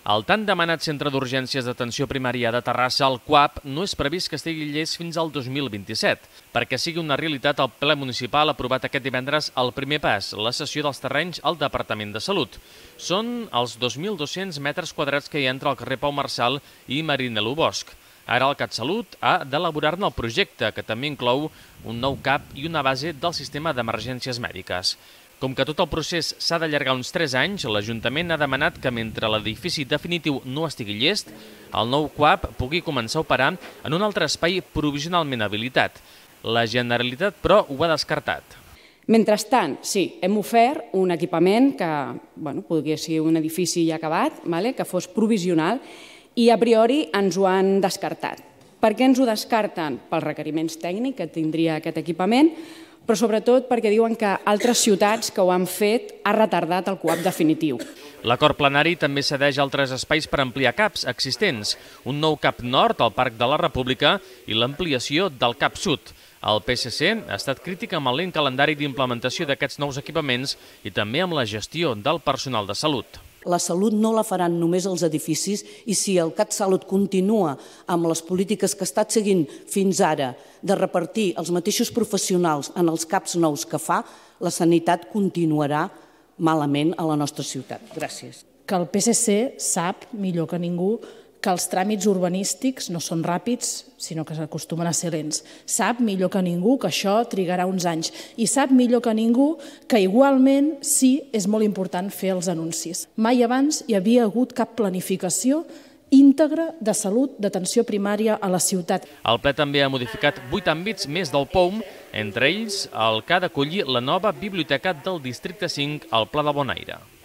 El tan demanat Centre d'Urgències d'Atenció Primària de Terrassa, el CUAP, no és previst que estigui llest fins al 2027, perquè sigui una realitat el ple municipal aprovat aquest divendres el primer pas, la cessió dels terrenys al Departament de Salut. Són els 2.200 metres quadrats que hi ha entre el carrer Pau Marçal i Marinel·lo Bosch. Ara el CatSalut ha d'elaborar-ne el projecte, que també inclou un nou CAP i una base del sistema d'emergències mèdiques. Com que tot el procés s'ha d'allargar uns 3 anys, l'Ajuntament ha demanat que mentre l'edifici definitiu no estigui llest, el nou CUAP pugui començar a operar en un altre espai provisionalment habilitat. La Generalitat, però, ho ha descartat. Mentrestant, sí, hem ofert un equipament que podria ser un edifici ja acabat, que fos provisional, i a priori ens ho han descartat. Per què ens ho descarten? Pels requeriments tècnics que tindria aquest equipament, però sobretot perquè diuen que altres ciutats que ho han fet ha retardat el CUAP definitiu. L'acord plenari també cedeix altres espais per ampliar CAPs existents, un nou CAP nord al Parc de la República i l'ampliació del CAP sud. El PSC ha estat crític amb el lent calendari d'implementació d'aquests nous equipaments i també amb la gestió del personal de salut. La salut no la faran només els edificis i si el CatSalut continua amb les polítiques que ha estat seguint fins ara de repartir els mateixos professionals en els CAPs nous que fa, la sanitat continuarà malament a la nostra ciutat. Gràcies. Que el PSC sap millor que ningú que els tràmits urbanístics no són ràpids, sinó que s'acostumen a ser lents. Sap millor que ningú que això trigarà uns anys i sap millor que ningú que igualment sí és molt important fer els anuncis. Mai abans hi havia hagut cap planificació íntegra de salut d'atenció primària a la ciutat. El ple també ha modificat 8 àmbits més del POUM, entre ells el que ha d'acollir la nova biblioteca del Districte 5 al Pla de Bonaire.